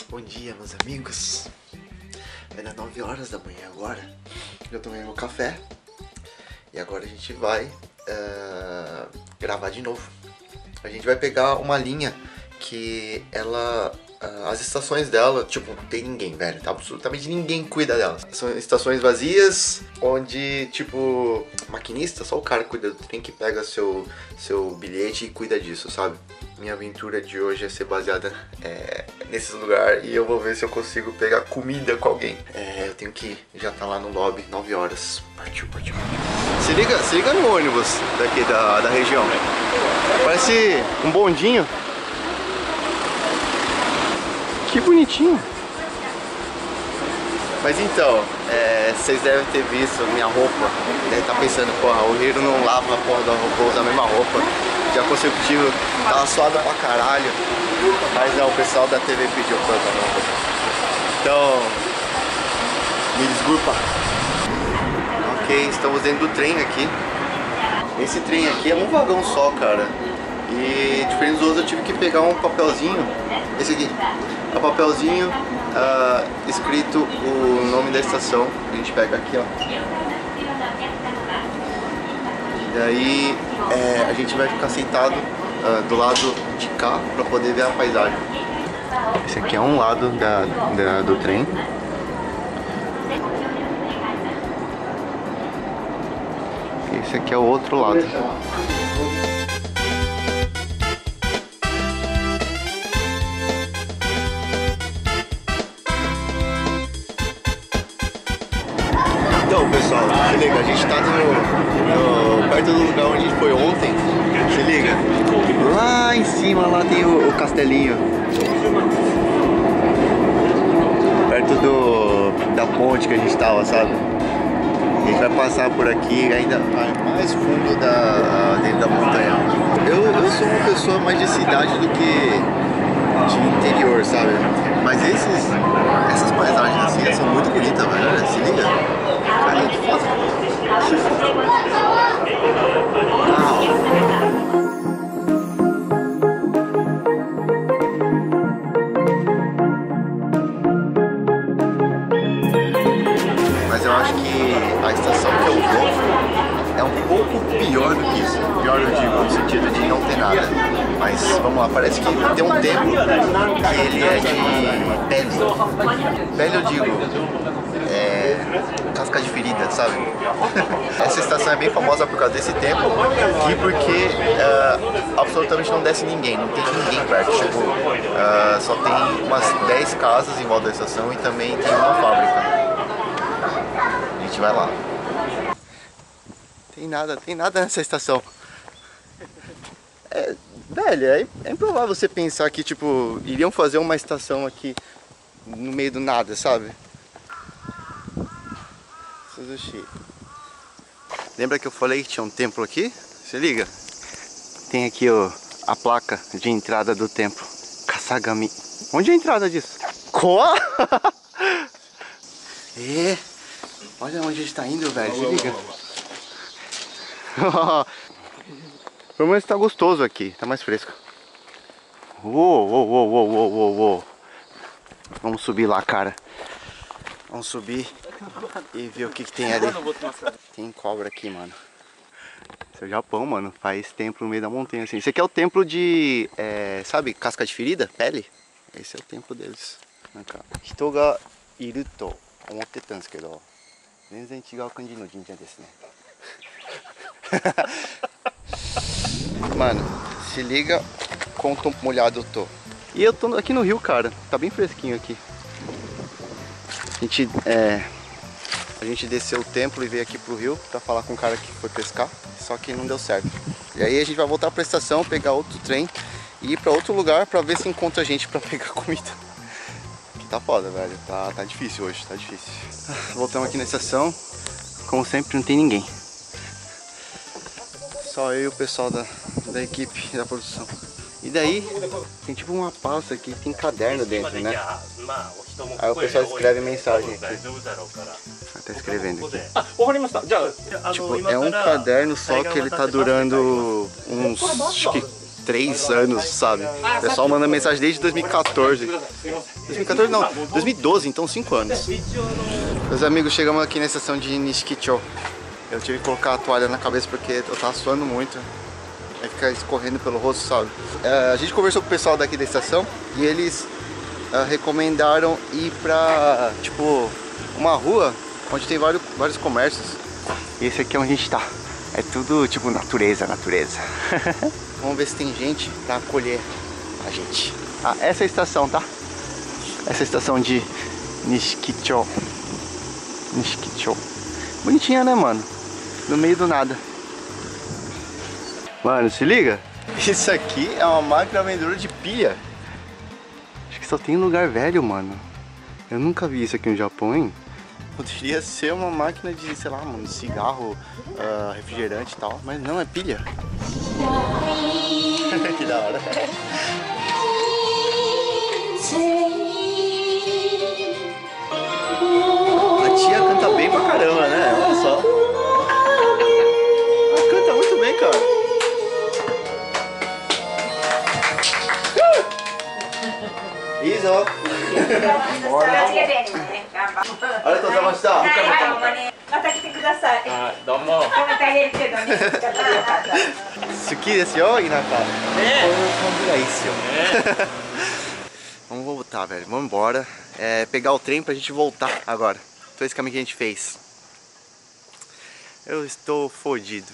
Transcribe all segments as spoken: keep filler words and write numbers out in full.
Bom dia, meus amigos. Vai dar nove horas da manhã agora. Eu tomei meu café e agora a gente vai uh, gravar de novo. A gente vai pegar uma linha que ela... Uh, as estações dela, tipo, não tem ninguém, velho. Tá? Absolutamente ninguém cuida delas. São estações vazias, onde, tipo, maquinista, só o cara cuida do trem, que pega seu, seu bilhete e cuida disso, sabe? Minha aventura de hoje é ser baseada é, nesse lugar e eu vou ver se eu consigo pegar comida com alguém. É, eu tenho que ir, já tá lá no lobby, nove horas. Partiu, partiu. Se liga, se liga no ônibus daqui da, da região. Parece um bondinho. Que bonitinho. Mas então, é, vocês devem ter visto minha roupa. Deve estar pensando, porra, o Hiro não lava a porra da roupa, usa a mesma roupa. Dia consecutivo, tava suada pra caralho. Mas não, o pessoal da T V pediu pra usar a roupa. Então, me desculpa. Ok, estamos dentro do trem aqui. Esse trem aqui é um vagão só, cara. E diferente dos outros eu tive que pegar um papelzinho. Esse aqui. Um papelzinho uh, escrito o nome da estação. A gente pega aqui, ó. E daí é, a gente vai ficar sentado uh, do lado de cá para poder ver a paisagem. Esse aqui é um lado da, da, do trem. Esse aqui é o outro lado. Então, pessoal, se liga, a gente tá no, no, perto do lugar onde a gente foi ontem. Se liga, lá em cima lá tem o, o castelinho, perto do, da ponte que a gente tava, sabe? A gente vai passar por aqui, ainda vai mais fundo da, dentro da montanha. Eu, eu sou uma pessoa mais de cidade do que de interior, sabe? Mas esses, essas paisagens assim são muito bonitas, velho. Se liga. Cara, que foda. Mas eu acho que a estação que eu vou é um pouco pior do que isso. Pior eu digo, no sentido de não ter nada. Mas vamos lá, parece que tem um templo que ele é de pele. Pele eu digo, é casca de ferida, sabe? Essa estação é bem famosa por causa desse templo e porque uh, absolutamente não desce ninguém, não tem ninguém perto. Tipo, uh, só tem umas dez casas em volta da estação e também tem uma fábrica. A gente vai lá. Tem nada, tem nada nessa estação. É, velho, é, é improvável você pensar que, tipo, iriam fazer uma estação aqui no meio do nada, sabe? Suzushi. Lembra que eu falei que tinha um templo aqui? Se liga. Tem aqui ó, a placa de entrada do templo. Kasagami. Onde é a entrada disso? Koa? É. Olha onde a gente tá indo, velho. Se liga. Pelo menos tá gostoso aqui. Tá mais fresco. Uou, uou, uou, uou, uou, uou, uou. Vamos subir lá, cara. Vamos subir e ver o que que tem ali. Tem cobra aqui, mano. Esse é o Japão, mano. Faz templo no meio da montanha, assim. Esse aqui é o templo de... É, sabe, casca de ferida? Pele? Esse é o templo deles. Hito ga iru to omotte ta desu kedo, zenzen chigau kanji no jinja desu ne. Mano, se liga quanto molhado eu tô. E eu tô aqui no rio, cara. Tá bem fresquinho aqui. A gente, é, a gente desceu o templo e veio aqui pro rio pra falar com o cara que foi pescar. Só que não deu certo. E aí a gente vai voltar pra estação, pegar outro trem e ir pra outro lugar pra ver se encontra gente pra pegar comida. Que tá foda, velho. Tá, tá difícil hoje, tá difícil. Voltamos aqui na estação. Como sempre, não tem ninguém. Só eu e o pessoal da, da equipe da produção. E daí, tem tipo uma pasta aqui que tem caderno dentro, né? Aí o pessoal escreve mensagem aqui. Tá escrevendo aqui. Tipo, é um caderno só que ele tá durando uns, acho que três anos, sabe? O pessoal manda mensagem desde dois mil e quatorze. dois mil e quatorze não, dois mil e doze, então cinco anos. Meus amigos, chegamos aqui na estação de Nishikicho. Eu tive que colocar a toalha na cabeça porque eu tava suando muito. Vai ficar escorrendo pelo rosto, sabe? Uh, a gente conversou com o pessoal daqui da estação e eles uh, recomendaram ir pra, tipo, uma rua onde tem vários, vários comércios. E esse aqui é onde a gente tá. É tudo, tipo, natureza, natureza. Vamos ver se tem gente pra acolher a gente. Ah, essa é a estação, tá? Essa é a estação de Nishikicho. Nishikicho. Bonitinha, né, mano? No meio do nada. Mano, se liga. Isso aqui é uma máquina vendedora de pilha. Acho que só tem lugar velho, mano. Eu nunca vi isso aqui no Japão, hein? Poderia ser uma máquina de, sei lá, mano, cigarro, uh, refrigerante e tal. Mas não, é pilha. Que da hora. A tia canta bem pra caramba, né? Olha só. Ela canta muito bem, cara. Isso, ó. Olha, tô trabalhando. Isso aqui, esse ó, Inaka. É. Vamos voltar, velho. Vamos embora. É, pegar o trem pra gente voltar agora. Então esse caminho que a gente fez. Eu estou fodido.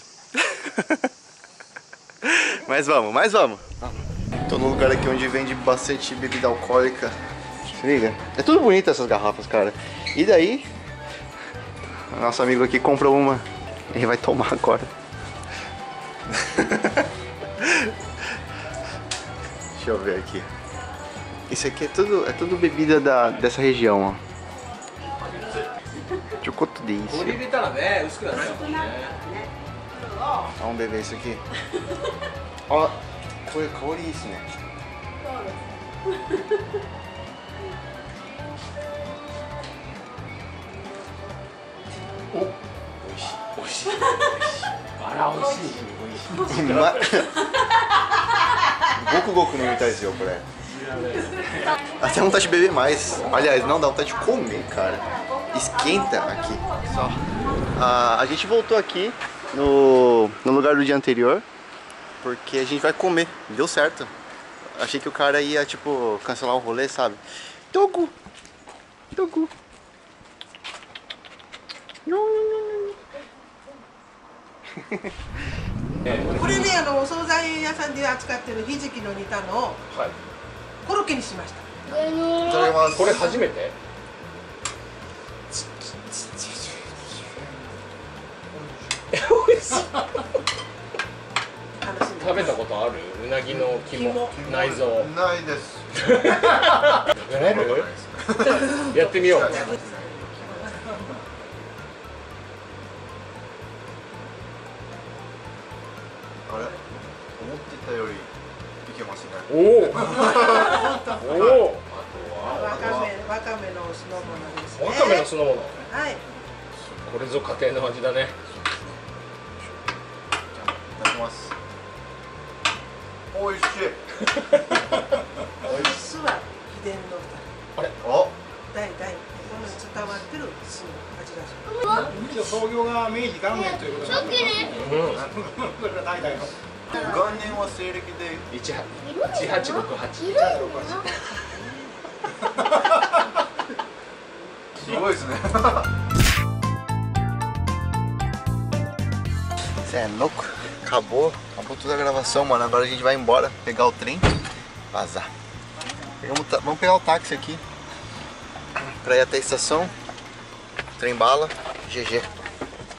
Mas vamos, mas vamos. Tô num lugar aqui onde vende bastante bebida alcoólica. Se liga. É tudo bonito essas garrafas, cara. E daí, nosso amigo aqui comprou uma. Ele vai tomar agora. Deixa eu ver aqui. Isso aqui é tudo, é tudo bebida da, dessa região, ó. Chocoto disso. Vamos beber isso aqui. Ó, foi cor isso, né? Oxi. Para, oxi. Goku Goku no imitar por aí. Até vontade de beber mais. Aliás, não, dá vontade de comer, cara. Esquenta aqui. Só. Ah, a gente voltou aqui no, no lugar do dia anterior porque a gente vai comer. Deu certo. Achei que o cara ia, tipo, cancelar o rolê, sabe? Toku! Toku! これね、あのお惣菜屋さんで扱ってるひじきの煮たのをコロッケにしました。 これ初めて？食べたことある？うなぎの肝、内臓。 ないです。 やる？やってみよう。 あれ、思ってたよりいけますね。 おお。おお。 わかめ、わかめの酢の物ですね。 わかめの酢の物。 はい。 これぞ家庭の味だね。 いただきます。おいしい。 酢は秘伝のあれ？ お。 代々この伝わってる酢の味がする。 一応創業が明治元年ということなんで、これが代々の。 元年は西暦で一八六八。 すごいですね。Cê é louco? Acabou, acabou toda a gravação, mano. Agora a gente vai embora, pegar o trem, vazar. Vamos, vamos pegar o táxi aqui pra ir até a estação. Trem bala, G G.